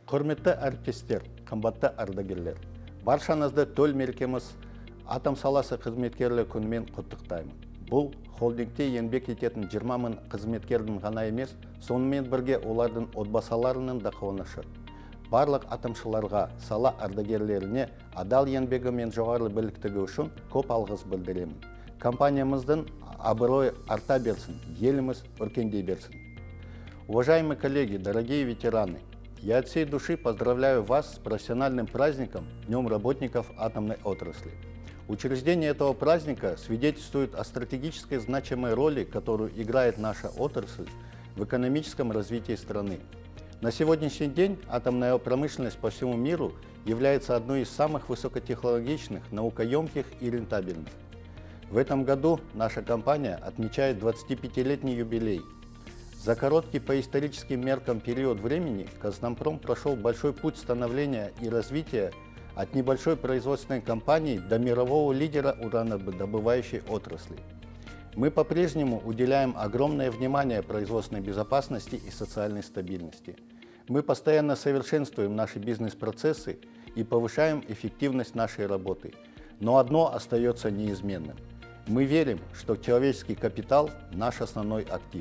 Құрметті әріптестер, қымбатты ардагерлер, баршаңызды төл мерекеміз атом саласы қызметкерлері күнімен құттықтаймын. Бұл холдингте еңбек ететін 20 мың қызметкердің ғана емес, сонымен бірге олардың отбасыларының да қуанышы. Барлық атомшыларға, сала ардагерлеріне адал еңбегі мен жоғары біліктігі үшін көп алғыс білдіремін. Компаниямыздың абыройы арта берсін, еліміз өркендей берсін. Уважаемые коллеги, дорогие ветераны, я от всей души поздравляю вас с профессиональным праздником Днем работников атомной отрасли. Учреждение этого праздника свидетельствует о стратегической значимой роли, которую играет наша отрасль в экономическом развитии страны. На сегодняшний день атомная промышленность по всему миру является одной из самых высокотехнологичных, наукоемких и рентабельных. В этом году наша компания отмечает 25-летний юбилей. За короткий по историческим меркам период времени Казатомпром прошел большой путь становления и развития от небольшой производственной компании до мирового лидера уранодобывающей отрасли. Мы по-прежнему уделяем огромное внимание производственной безопасности и социальной стабильности. Мы постоянно совершенствуем наши бизнес-процессы и повышаем эффективность нашей работы. Но одно остается неизменным. Мы верим, что человеческий капитал – наш основной актив.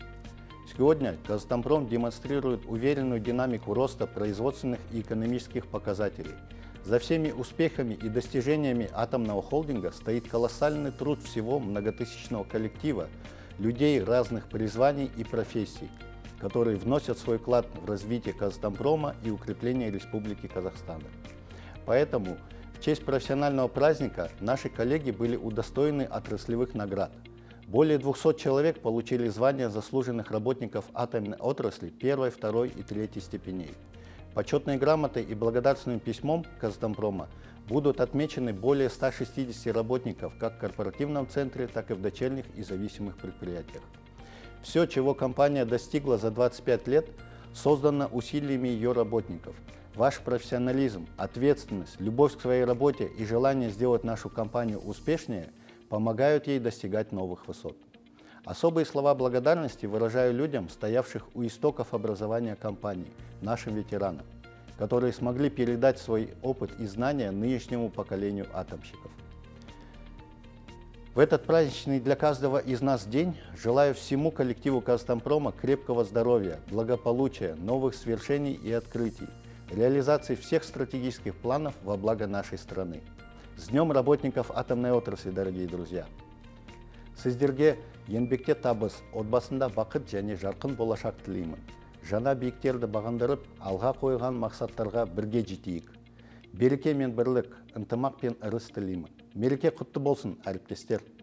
Сегодня Казатомпром демонстрирует уверенную динамику роста производственных и экономических показателей. За всеми успехами и достижениями атомного холдинга стоит колоссальный труд всего многотысячного коллектива людей разных призваний и профессий, которые вносят свой вклад в развитие Казатомпрома и укрепление Республики Казахстан. Поэтому в честь профессионального праздника наши коллеги были удостоены отраслевых наград. Более 200 человек получили звания заслуженных работников атомной отрасли 1, 2 и 3 степеней. Почетной грамотой и благодарственным письмом Казатомпрома будут отмечены более 160 работников как в корпоративном центре, так и в дочерних и зависимых предприятиях. Все, чего компания достигла за 25 лет, создано усилиями ее работников. Ваш профессионализм, ответственность, любовь к своей работе и желание сделать нашу компанию успешнее помогают ей достигать новых высот. Особые слова благодарности выражаю людям, стоявших у истоков образования компании, нашим ветеранам, которые смогли передать свой опыт и знания нынешнему поколению атомщиков. В этот праздничный для каждого из нас день желаю всему коллективу Казатомпрома крепкого здоровья, благополучия, новых свершений и открытий, реализации всех стратегических планов во благо нашей страны. С Днем работников атомной отрасли, дорогие друзья! Сіздерге еңбекте табыс, отбасында бақыт және жарқын болашақ тілеймін. Жаңа биіктерді бағындырып, алға қойған мақсаттарға бірге жетейік. Береке мен бірлік, ынтымақ пен ырыс тілеймін. Мереке құтты болсын, әріптестер!